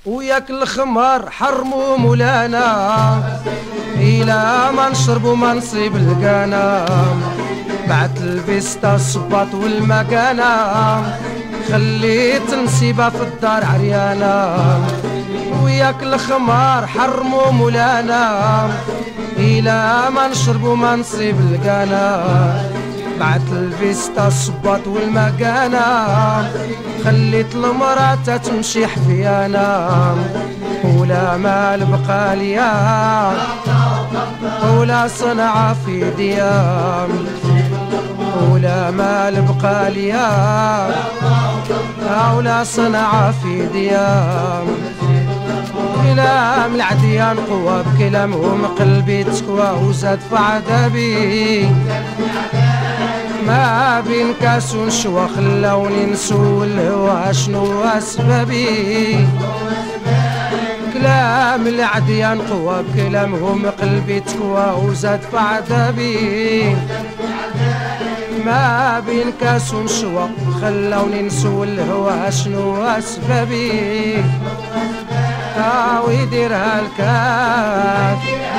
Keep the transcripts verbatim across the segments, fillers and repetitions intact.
وياك الخمار حرمو مولانا إلا ما نشربو ما نصيب القانا بعت الفيستا الصباط والمكانة خليت نسيبها في الدار عريانة وياك الخمار حرمو مولانا إلا ما نشربو ما نصيب القانا بعت الفيستا الصباط والمكانة خليت المرأة تمشي حفيانة ولا مال بقى ليا ولا صنعة في ديام ولا مال بقى ليا ولا صنعة في ديام كلام العديان قوى بكلامهم قلبي تكوى وزاد في عذابي ما بين كاس ونشوى خلاوني نسول الهوى شنو اسبابي كلام العديان قوى بكلامهم قلبي تكوى وزاد في عذابي ما بين كاس ونشوى خلاوني نسول الهوى شنو اسبابي ها ويديرها الكاس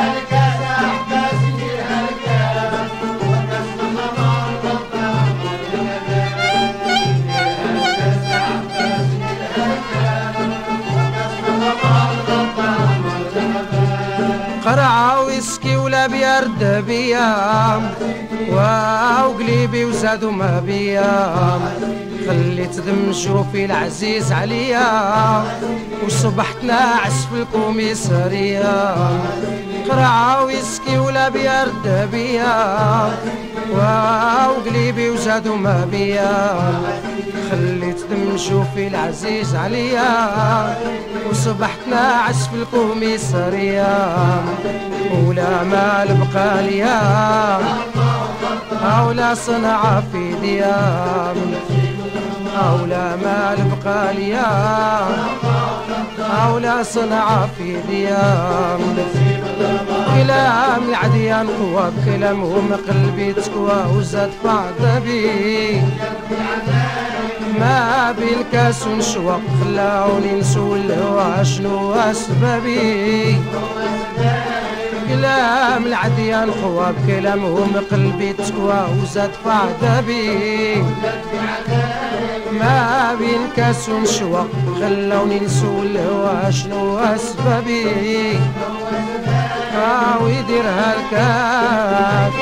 قرعة ويسكي ولا بيرد بيا واو قليبي وزادو ما بيا خليت ذم شوفي العزيز عليا وصبحت ناعس في الكوميسارية قرعة ويسكي ولا بيرد بيا واو قليبي وزادو ما بيا خليت ذم شوفي العزيز عليا وصبحت ناعس في الكوميسارية ولا مال بقى ليا ولا صنعة في ديام ولا مال بقى ليا ولا صنعة في ديام كلام العديان قوى بكلامهم قلبي تكوى وزاد في عذابي ما بين كاس ونشوى خلاوني نسول الهوى شنو اسبابي كلام العديان قوى بكلامهم قلبي تكوى وزاد في عذابي ما بين كاس ونشوى خلاوني نسول الهوى شنو اسبابي ها ويديرها الكاس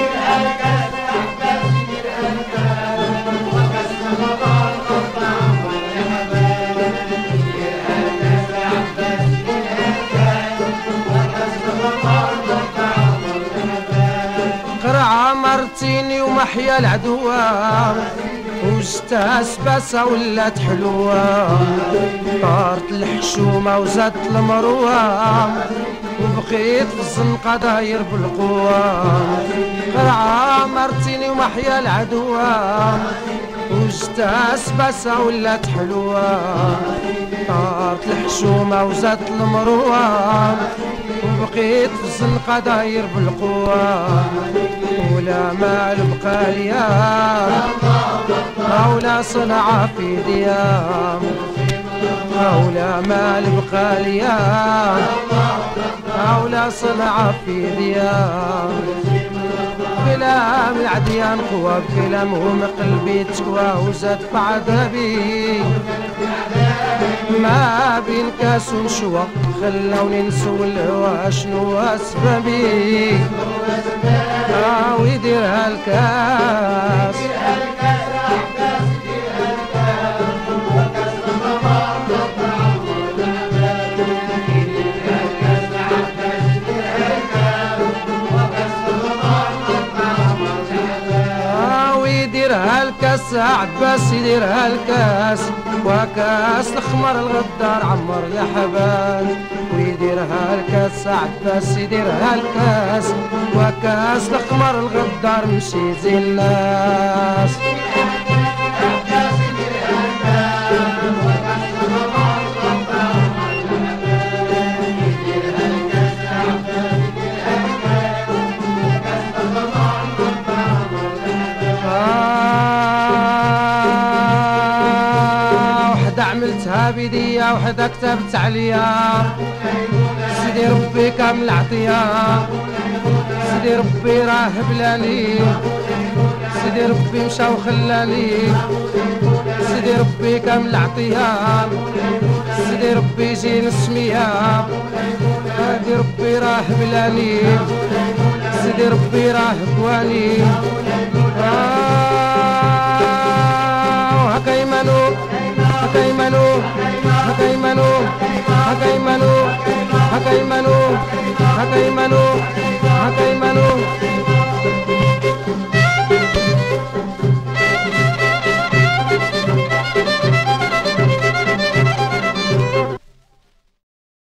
قرعة مرتيني ومحيا العدوة وجتها سباسة ولات حلوة طارت الحشومة وزادت المروة وبقيت في الزنقة داير بالقوة قرعة مرتيني ومحيا العدوة وجتها سباسة ولات حلوة طارت الحشومة وزادت المروة وبقيت في الزنقة داير بالقوة ولا مال بقى ليا ولا صنعة في ديام ولا مال بقى ليا ولا صنعة في ديام كلام العديان قوى بكلامهم قلبي تكوى وزاد في عذابي ما بين كاس ونشوى خلاوني نسول الهوى شنو اسبابي ها ويديرها الكاس ويديرها الكاس عباس يديرها الكاس وكاس الخمر الغدار عمر الحباس ويديرها الكاس عباس يديرها الكاس وكاس الخمر الغدار مشي زي الناس عملتها بدية انت وحدك كتبت عليا سيدي ربي كامل عطية سيدي ربي راه بلاني سيدي ربي مشى وخلاني سيدي ربي كامل عطية سيدي ربي جيني السمية سيدي ربي راه بلاني سيدي ربي راه بواني هكا يمنو هكا يمنو هكا يمنو هكا يمنو هكا يمنو هكا يمنو